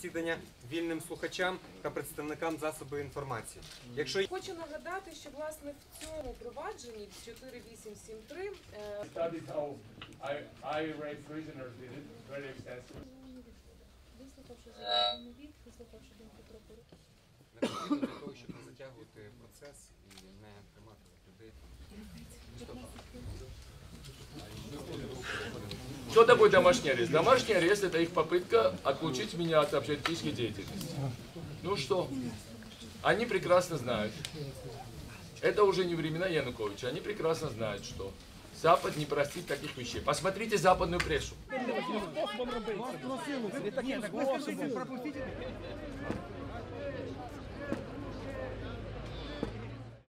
засідання вільним слухачам та представникам засобів інформації. Якщо Хочу нагадати, що власне в цьому провадженні 4873 Studied how IRA prisoners did it very extensively. вислухавши заявлений від, вислухавши думку прокурора. необхідно для того, щоб не затягувати процес і не тримати людей. Что такое домашний арест? Домашний арест – это их попытка отлучить меня от общественной деятельности. Ну что? Они прекрасно знают. Это уже не времена Януковича. Они прекрасно знают, что Запад не простит таких вещей. Посмотрите западную прессу.